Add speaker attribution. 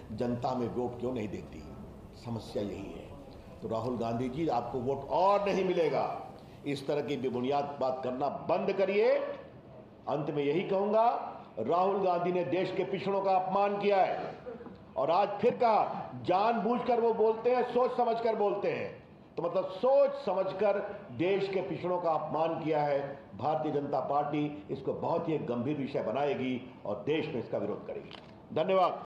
Speaker 1: जनता में वोट क्यों नहीं देती? समस्या यही है। तो राहुल गांधी जी, आपको वोट और नहीं मिलेगा। इस तरह की बेबुनियाद बात करना बंद करिए। अंत में यही कहूंगा, राहुल गांधी ने देश के पिछड़ों का अपमान किया है और आज फिर कहा, जानबूझकर वो बोलते हैं, सोच समझकर बोलते हैं। तो मतलब सोच समझकर देश के पिछड़ों का अपमान किया है। भारतीय जनता पार्टी इसको बहुत ही गंभीर विषय बनाएगी और देश में इसका विरोध करेगी। धन्यवाद।